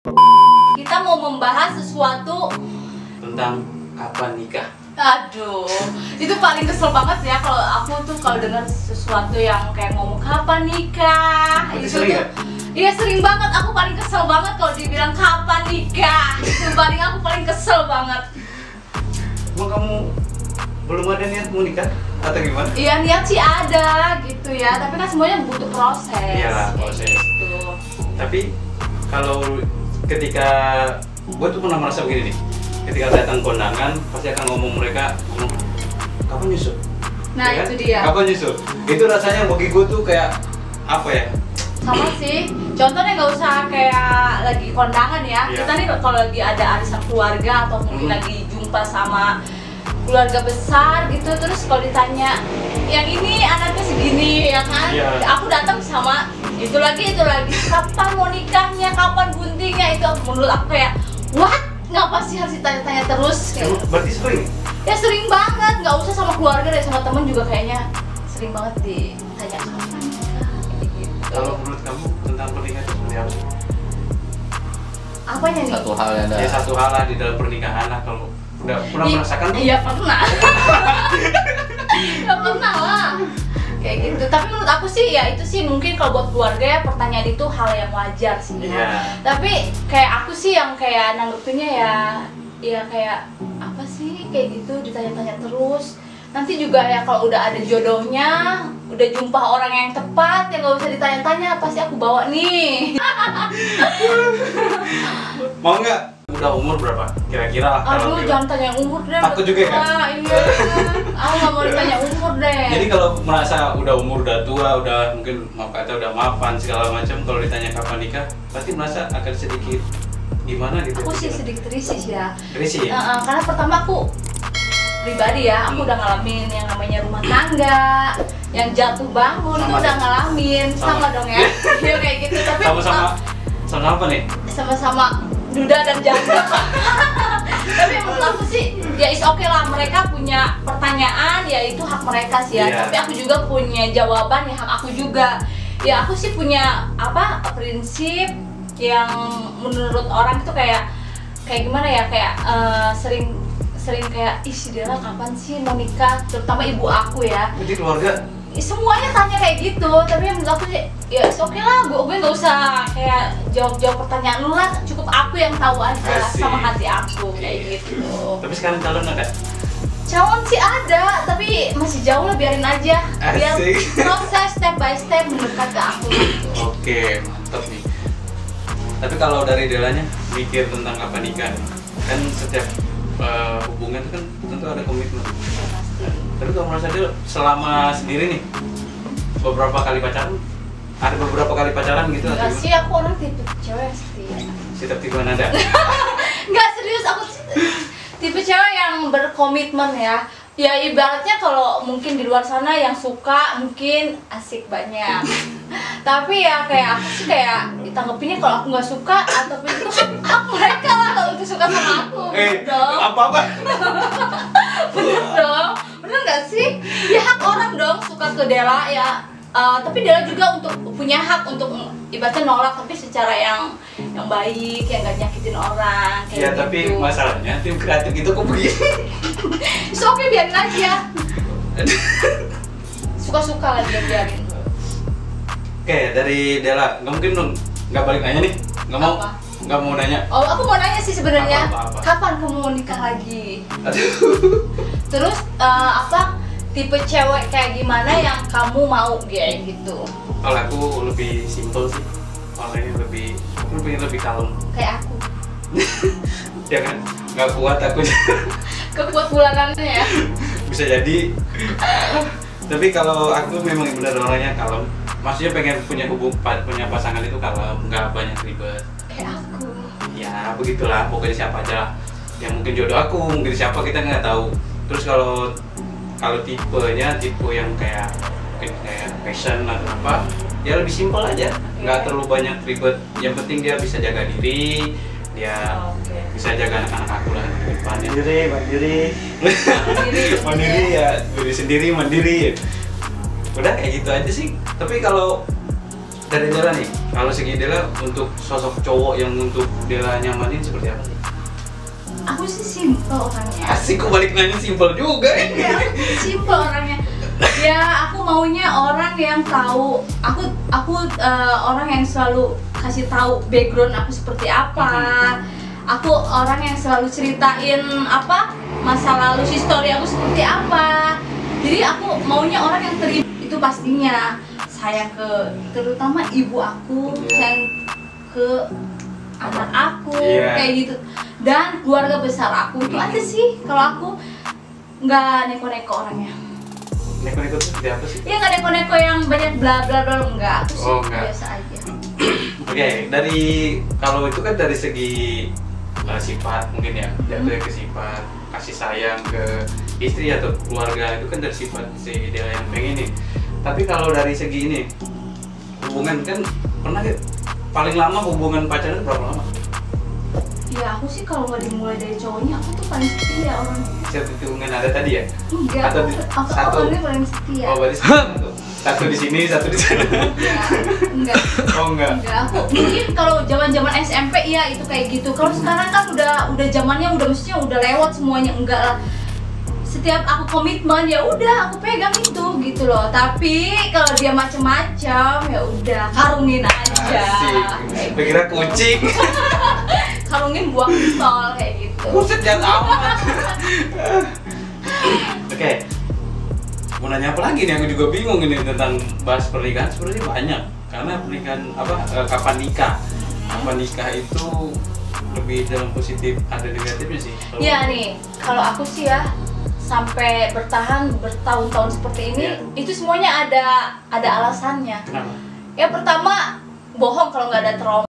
Kita mau membahas sesuatu tentang kapan nikah. Aduh, itu paling kesel banget ya kalau aku tuh kalau dengar sesuatu yang kayak ngomong kapan nikah. Itu Itu sering tuh, ya? iya sering banget. Aku paling kesel banget kalau dibilang kapan nikah. Itu aku paling kesel banget. Emang kamu belum ada niat mau nikah atau gimana? Iya niat sih ada gitu ya, tapi kan semuanya butuh proses. Iyalah, proses. Gitu. Tapi kalau ketika gue tuh pernah merasa begini nih, ketika datang kondangan pasti akan ngomong kapan nyusul? Nah Ya kan? itu dia. Kapan nyusul? Itu rasanya bagi gue tuh kayak apa ya? Sama sih, contohnya nggak usah kayak lagi kondangan ya. Iya. Kita nih kalau lagi ada arisan keluarga atau mungkin lagi jumpa sama keluarga besar gitu, terus kalau ditanya yang ini anaknya segini ya kan, Iya. aku datang sama itu lagi kapan mau nikahnya, kapan guntingnya, itu menurut aku kayak what, ngapa sih harus ditanya-tanya terus kayak, Berarti sering? ya sering banget, nggak usah sama keluarga deh, sama temen juga kayaknya sering banget ditanya kapan nikah kayak gitu. Kalau menurut kamu tentang pernikahan itu seperti apa sih? Apanya nih? Satu hal yang ada. Ya satu hal lah di dalam pernikahan lah, kalau udah pernah merasakan? Iya pernah. Ya pernah lah. Kayak gitu. Tapi menurut aku sih ya itu sih mungkin kalau buat keluarga ya pertanyaan itu hal yang wajar sih. Iya. Ya. Tapi kayak aku sih yang kayak nanggepinnya ya kayak apa sih kayak gitu ditanya-tanya terus. Nanti juga ya kalau udah ada jodohnya, udah jumpa orang yang tepat, yang nggak usah ditanya-tanya, pasti aku bawa nih. Mau nggak? Udah umur berapa? Kira-kira lah. kalau Aduh, dia- jangan tanya umur deh. Takut juga ya? Iya. Aku nggak mau ditanya umur deh. Jadi kalau merasa udah umur udah tua, udah mungkin maaf kata udah mapan segala macam, kalau ditanya kapan nikah, pasti merasa akan sedikit gimana gitu. Aku sih sedikit risih sih ya. Risih ya? Karena pertama aku pribadi ya, aku udah ngalamin yang namanya rumah tangga, yang jatuh bangun, itu Sama udah sih. ngalamin, sama dong ya. Iya kayak gitu. Tapi Sama apa nih? sama-sama duda dan janda. Tapi menurut aku sih ya is oke lah, mereka punya pertanyaan ya itu hak mereka sih ya. Iya. Tapi aku juga punya jawaban ya hak aku juga. Ya aku sih punya prinsip yang menurut orang itu kayak gimana ya, kayak sering kayak ih si Dela kapan sih mau nikah, terutama ibu aku ya. Jadi keluarga Semuanya tanya kayak gitu, tapi yang menurut aku sih ya oke lah, gue nggak usah kayak jawab pertanyaan lu lah, cukup aku yang tahu aja Asik. sama hati aku kayak gitu. tapi sekarang calon ada? Calon sih ada, tapi masih jauh lah, biarin aja, biar Asik. proses step by step mendekat ke aku gitu. Oke, mantap nih. Tapi kalau dari Delanya mikir tentang kapan nikah, kan setiap hubungan itu kan tentu ada komitmen. Ya, pasti. Tapi kalau merasa Del selama sendiri nih beberapa kali pacaran, ada beberapa kali pacaran gitu Enggak atau sih, aku orang tipe cewek yang setia. setiap tipe ada? Enggak, serius, aku tipe cewek yang berkomitmen ya. Ya ibaratnya kalau mungkin di luar sana yang suka mungkin asik banyak. Tapi ya kayak aku sih kayak ditanggepinnya kalau aku nggak suka ataupun itu hak mereka lah kalau itu suka sama aku. Bener dong. apa? Bener dong. Bener nggak sih? Ya hak orang dong suka ke Dela ya. Tapi Dela juga untuk punya hak untuk ibaratnya nolak, tapi secara yang baik, yang gak nyakitin orang kayak Ya gitu. tapi masalahnya tim kreatif itu kok begini. So oke, biarin aja. Suka-suka lah dia, biarin. Oke, dari Dela, nggak mungkin dong nggak balik nanya nih, nggak mau, Apa? nggak mau nanya. Oh, aku mau nanya sih sebenarnya, Apa? kapan kamu mau nikah lagi? Aduh. Terus tipe cewek kayak gimana yang kamu mau kayak gitu? Kalau aku lebih simpel sih, orangnya lebih kalem. Kayak aku, Ya kan, nggak kuat aku. kekuat bulanannya ya. Bisa jadi. Tapi kalau aku memang benar orangnya kalem. Maksudnya pengen punya pasangan itu kalem, nggak banyak ribet. Kayak aku. Ya begitulah, pokoknya siapa aja lah. Yang mungkin jodoh aku, mungkin siapa kita nggak tahu. Terus kalau tipenya tipe yang kayak mungkin kayak passion atau apa, ya lebih simpel aja, nggak terlalu banyak ribet. Yang penting dia bisa jaga diri, dia Oke. bisa jaga anak-anak aku lah di depannya. Mandiri. Mandiri ya, diri sendiri mandiri. Udah kayak gitu aja sih. Tapi kalau dari Dela nih, kalau segi Dela untuk sosok cowok yang untuk Dela nyamanin seperti apa sih? Aku sih simple orangnya. Asik, kok balik nanya simpel juga ya. Iya, simple orangnya. Ya aku maunya orang yang tahu. Aku orang yang selalu kasih tahu background aku seperti apa. Aku orang yang selalu ceritain apa masa lalu, history aku seperti apa. Jadi aku maunya orang yang terima itu pastinya sayang ke terutama ibu aku, sayang ke anak aku, kayak gitu. Dan keluarga besar aku itu aja sih. Kalau aku nggak neko-neko orangnya. Neko-neko itu seperti apa sih? Iya, nggak neko-neko yang banyak bla bla bla, enggak. Aku sih biasa aja. Oke, dari kalau itu kan dari segi sifat mungkin ya, jatuhnya ke sifat kasih sayang ke istri atau keluarga, itu kan dari sifat si Dela yang pengen nih. Tapi kalau dari segi ini hubungan kan pernah ya, paling lama hubungan pacaran berapa lama? Ya aku sih kalau nggak dimulai dari cowoknya, aku tuh paling setia orang. Satu hubungan ada tadi ya? Enggak, atau aku satu orangnya paling setia. Oh, berarti satu di sini, satu di sana. Enggak. Oh enggak. Enggak, aku mungkin kalau zaman-zaman SMP ya itu kayak gitu. Kalau sekarang kan udah zamannya udah mestinya udah lewat semuanya, enggak lah. Setiap aku komitmen ya udah aku pegang itu gitu loh. Tapi kalau dia macem-macem ya udah karungin aja. Asik. Kira kucing. Karungin buang pistol kayak gitu. Buset, jahat amat. Oke. Mau nanya apa lagi nih? Aku juga bingung ini tentang bahas pernikahan. Sebenarnya banyak. Karena pernikahan kapan nikah? Kapan nikah itu lebih dalam positif, ada negatifnya sih. Iya nih, kalau aku sih ya sampai bertahan bertahun-tahun seperti ini, itu semuanya ada alasannya. Kenapa? Ya pertama bohong kalau nggak ada trauma.